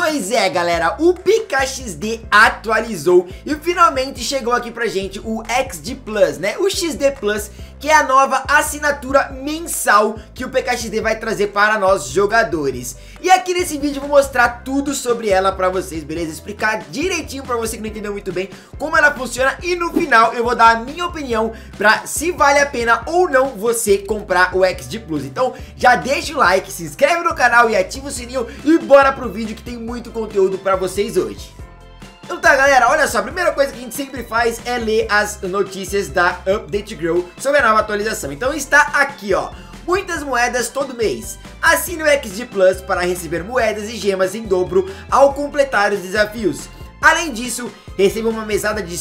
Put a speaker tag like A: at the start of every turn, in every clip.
A: Pois é, galera, o PKXD atualizou e finalmente chegou aqui pra gente o XD Plus, né? O XD Plus, que é a nova assinatura mensal que o PKXD vai trazer para nós jogadores. E aqui nesse vídeo eu vou mostrar tudo sobre ela pra vocês, beleza? Explicar direitinho pra você que não entendeu muito bem como ela funciona e no final eu vou dar a minha opinião pra se vale a pena ou não você comprar o XD Plus. Então já deixa o like, se inscreve no canal e ativa o sininho e bora pro vídeo que tem muito conteúdo pra vocês hoje. Então tá, galera, olha só, a primeira coisa que a gente sempre faz é ler as notícias da Update Girl sobre a nova atualização. Então está aqui, ó, muitas moedas todo mês. Assine o XD Plus para receber moedas e gemas em dobro ao completar os desafios. Além disso, receba uma mesada de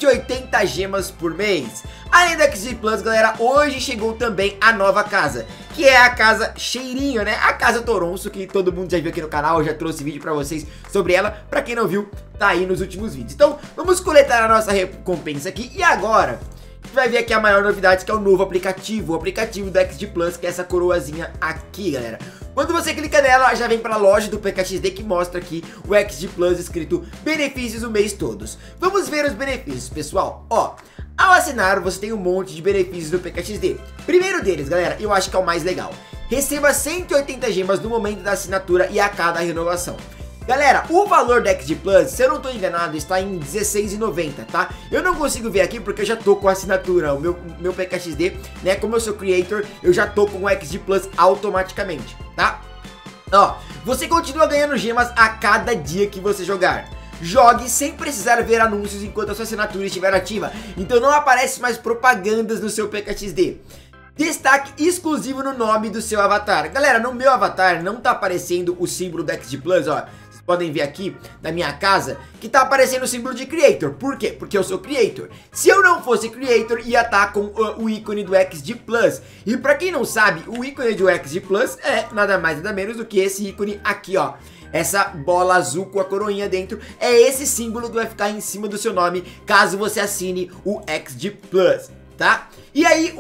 A: 180 gemas por mês. Além do XD Plus, galera, hoje chegou também a nova casa, que é a casa Cheirinho, né? A casa Toronço, que todo mundo já viu aqui no canal. Eu já trouxe vídeo pra vocês sobre ela. Pra quem não viu, tá aí nos últimos vídeos. Então, vamos coletar a nossa recompensa aqui. E agora, a gente vai ver aqui a maior novidade, que é o novo aplicativo. O aplicativo do XD Plus, que é essa coroazinha aqui, galera. Quando você clica nela, já vem para a loja do PKXD, que mostra aqui o XD Plus escrito benefícios o mês todos. Vamos ver os benefícios, pessoal. Ó, ao assinar, você tem um monte de benefícios do PKXD. Primeiro deles, galera, eu acho que é o mais legal. Receba 180 gemas no momento da assinatura e a cada renovação. Galera, o valor do XD Plus, se eu não tô enganado, está em R$16,90, tá? Eu não consigo ver aqui porque eu já tô com a assinatura, o meu PKXD, né? Como eu sou creator, eu já tô com o XD Plus automaticamente, tá? Ó, você continua ganhando gemas a cada dia que você jogar. Jogue sem precisar ver anúncios enquanto a sua assinatura estiver ativa. Então não aparece mais propagandas no seu PKXD. Destaque exclusivo no nome do seu avatar. Galera, no meu avatar não tá aparecendo o símbolo do XD Plus, ó. Vocês podem ver aqui na minha casa que tá aparecendo o símbolo de Creator. Por quê? Porque eu sou Creator. Se eu não fosse Creator, ia estar com o ícone do XD Plus. E pra quem não sabe, o ícone do XD Plus é nada mais nada menos do que esse ícone aqui, ó. Essa bola azul com a coroinha dentro é esse símbolo que vai ficar em cima do seu nome caso você assine o XD Plus, tá? E aí,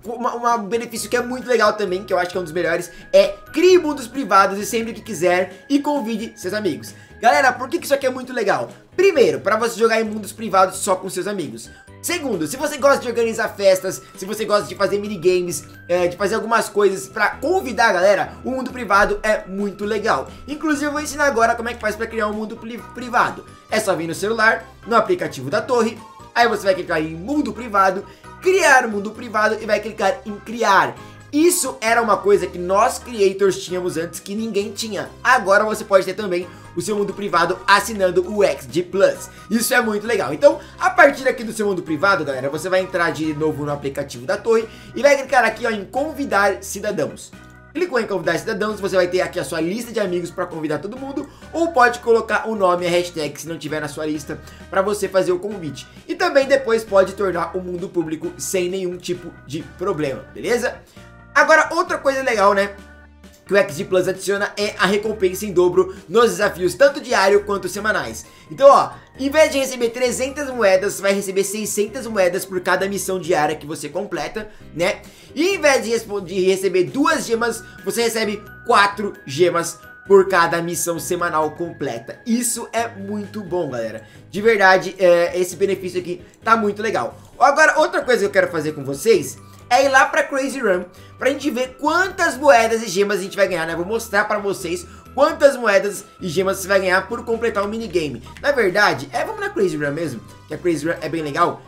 A: um benefício que é muito legal também, que eu acho que é um dos melhores, é crie mundos privados e sempre que quiser e convide seus amigos. Galera, por que isso aqui é muito legal? Primeiro, para você jogar em mundos privados só com seus amigos. Segundo, se você gosta de organizar festas, se você gosta de fazer minigames, de fazer algumas coisas pra convidar a galera, o mundo privado é muito legal. Inclusive eu vou ensinar agora como é que faz pra criar um mundo privado. É só vir no celular, no aplicativo da torre, aí você vai clicar em mundo privado, criar mundo privado e vai clicar em criar. Isso era uma coisa que nós creators tínhamos antes que ninguém tinha. Agora você pode ter também o seu mundo privado assinando o XD Plus. Isso é muito legal. Então, a partir aqui do seu mundo privado, galera, você vai entrar de novo no aplicativo da torre e vai clicar aqui, ó, em convidar cidadãos. Clicou em convidar cidadãos, você vai ter aqui a sua lista de amigos para convidar todo mundo, ou pode colocar o nome e a hashtag se não tiver na sua lista para você fazer o convite. E também depois pode tornar o mundo público sem nenhum tipo de problema, beleza? Agora, outra coisa legal, né, que o XD Plus adiciona é a recompensa em dobro nos desafios, tanto diário quanto semanais. Então, ó, em vez de receber 300 moedas, você vai receber 600 moedas por cada missão diária que você completa, né? E em vez de receber 2 gemas, você recebe 4 gemas por cada missão semanal completa. Isso é muito bom, galera. De verdade, esse benefício aqui tá muito legal. Agora, outra coisa que eu quero fazer com vocês é ir lá pra Crazy Run, pra gente ver quantas moedas e gemas a gente vai ganhar, né? Vou mostrar pra vocês quantas moedas e gemas você vai ganhar por completar um minigame. Na verdade, vamos na Crazy Run mesmo, que a Crazy Run é bem legal.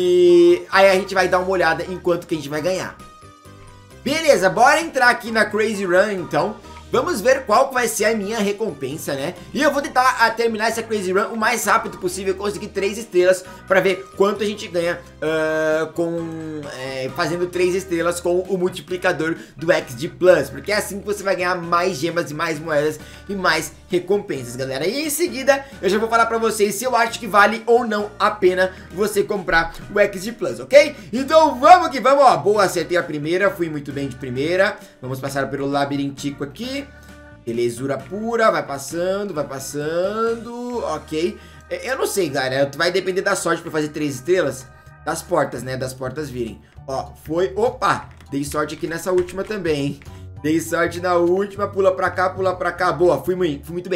A: E aí a gente vai dar uma olhada em quanto que a gente vai ganhar. Beleza, bora entrar aqui na Crazy Run, então. Vamos ver qual vai ser a minha recompensa, né? E eu vou tentar terminar essa Crazy Run o mais rápido possível, conseguir 3 estrelas pra ver quanto a gente ganha fazendo 3 estrelas com o multiplicador do XD Plus. Porque é assim que você vai ganhar mais gemas e mais moedas e mais recompensas, galera. E em seguida eu já vou falar pra vocês se eu acho que vale ou não a pena você comprar o XD Plus, ok? Então vamos que vamos, ó. Boa, acertei a primeira, fui muito bem de primeira. Vamos passar pelo labirintico aqui. Belezura pura, vai passando, ok. Eu não sei, galera, vai depender da sorte pra fazer 3 estrelas. Das portas, né, das portas virem. Ó, foi, opa, dei sorte aqui nessa última também, hein. Dei sorte na última, pula pra cá, boa, fui muito bem.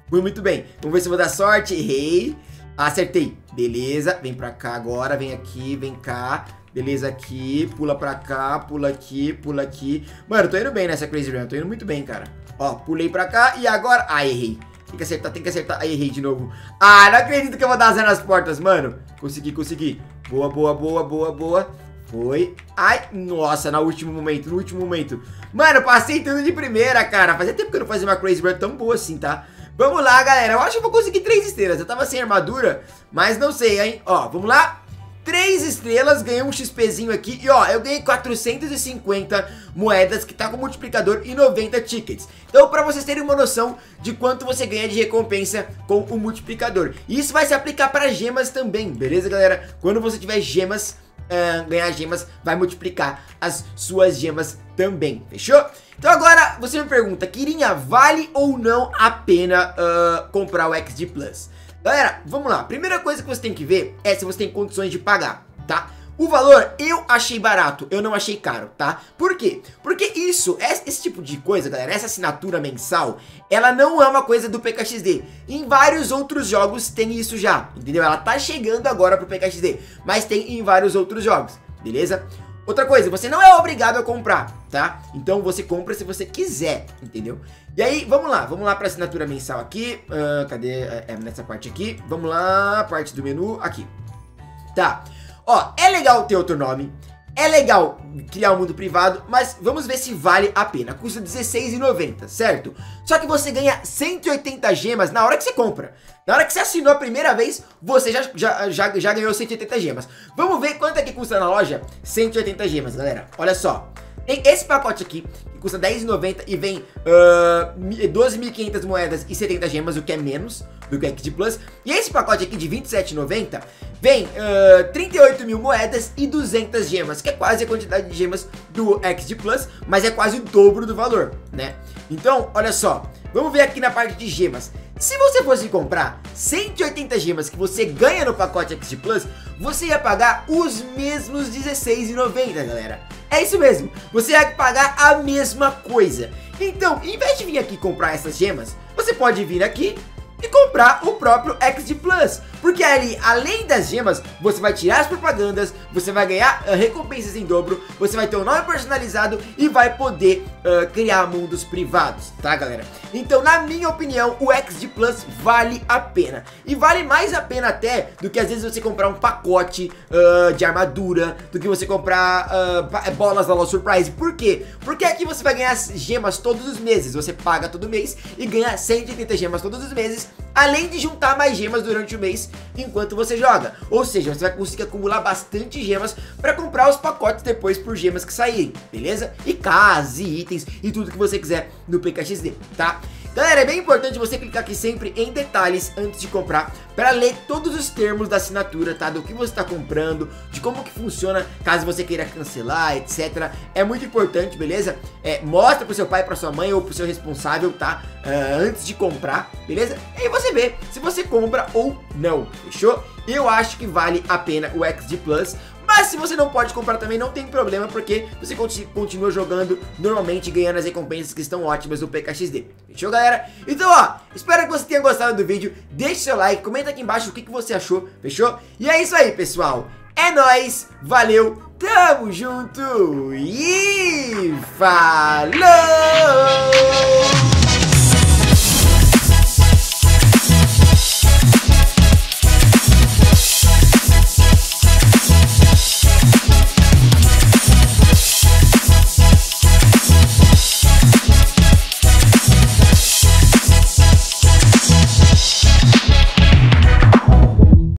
A: Fui muito bem. Vamos ver se eu vou dar sorte. Errei. Acertei. Beleza. Vem pra cá agora. Vem aqui, vem cá. Beleza, aqui. Pula pra cá, pula aqui, pula aqui. Mano, eu tô indo bem nessa Crazy Run. Tô indo muito bem, cara. Ó, pulei pra cá e agora... Ah, errei. Tem que acertar, tem que acertar. Aí, errei de novo. Ah, não acredito que eu vou dar zero nas portas, mano. Consegui, consegui. Boa, boa, boa, boa, boa. Foi. Ai, nossa, no último momento, no último momento. Mano, eu passei tudo de primeira, cara. Fazia tempo que eu não fazia uma Crazy Run tão boa assim, tá? Vamos lá, galera. Eu acho que eu vou conseguir 3 estrelas. Eu tava sem armadura, mas não sei, hein? Ó, vamos lá. 3 estrelas, ganhei um XPzinho aqui. E ó, eu ganhei 450 moedas, que tá com multiplicador, e 90 tickets. Então, pra vocês terem uma noção de quanto você ganha de recompensa com o multiplicador. E isso vai se aplicar para gemas também, beleza, galera? Quando você tiver gemas, ganhar gemas, vai multiplicar as suas gemas também, fechou? Então agora, você me pergunta, Kirinha, vale ou não a pena comprar o XD Plus? Galera, vamos lá. Primeira coisa que você tem que ver é se você tem condições de pagar, tá? O valor eu achei barato, eu não achei caro, tá? Por quê? Porque esse tipo de coisa, galera, essa assinatura mensal, ela não é uma coisa do PKXD. Em vários outros jogos tem isso já, entendeu? Ela tá chegando agora pro PKXD, mas tem em vários outros jogos, beleza? Outra coisa, você não é obrigado a comprar, tá? Então você compra se você quiser, entendeu? E aí, vamos lá pra assinatura mensal aqui. Cadê? É nessa parte aqui. Vamos lá, parte do menu, aqui. Tá. Ó, é legal ter outro nome. É legal criar um mundo privado, mas vamos ver se vale a pena. Custa R$16,90, certo? Só que você ganha 180 gemas na hora que você compra. Na hora que você assinou a primeira vez, você já ganhou 180 gemas. Vamos ver quanto é que custa na loja? 180 gemas, galera. Olha só. Tem esse pacote aqui, que custa R$10,90 e vem 12.500 moedas e 70 gemas, o que é menos do que o XD Plus. E esse pacote aqui de R$27,90 vem 38.000 moedas e 200 gemas, que é quase a quantidade de gemas do XD Plus, mas é quase o dobro do valor, né? Então, olha só, vamos ver aqui na parte de gemas. Se você fosse comprar 180 gemas que você ganha no pacote XD Plus, você ia pagar os mesmos R$16,90, galera. É isso mesmo, você vai pagar a mesma coisa. Então, em vez de vir aqui comprar essas gemas, você pode vir aqui e comprar o próprio XD Plus. Porque ali, além das gemas, você vai tirar as propagandas, você vai ganhar recompensas em dobro, você vai ter um nome personalizado e vai poder criar mundos privados, tá, galera? Então, na minha opinião, o XD Plus vale a pena. E vale mais a pena até do que às vezes você comprar um pacote de armadura, do que você comprar bolas da Lost Surprise. Por quê? Porque aqui você vai ganhar gemas todos os meses. Você paga todo mês e ganha 180 gemas todos os meses, além de juntar mais gemas durante o mês enquanto você joga. Ou seja, você vai conseguir acumular bastante gemas para comprar os pacotes depois por gemas que saírem, beleza? E casas, e itens, e tudo que você quiser no PKXD, tá? Galera, é bem importante você clicar aqui sempre em detalhes antes de comprar, para ler todos os termos da assinatura, tá? Do que você está comprando, de como que funciona, caso você queira cancelar, etc. É muito importante, beleza? Mostra pro seu pai, pra sua mãe ou pro seu responsável, tá? Antes de comprar, beleza? E aí você vê se você compra ou não, fechou? Eu acho que vale a pena o XD Plus. Mas se você não pode comprar também, não tem problema, porque você continua jogando normalmente, ganhando as recompensas que estão ótimas no PKXD. Fechou, galera? Então, ó, espero que você tenha gostado do vídeo. Deixe seu like, comenta aqui embaixo o que você achou, fechou? E é isso aí, pessoal. É nóis, valeu, tamo junto e falou!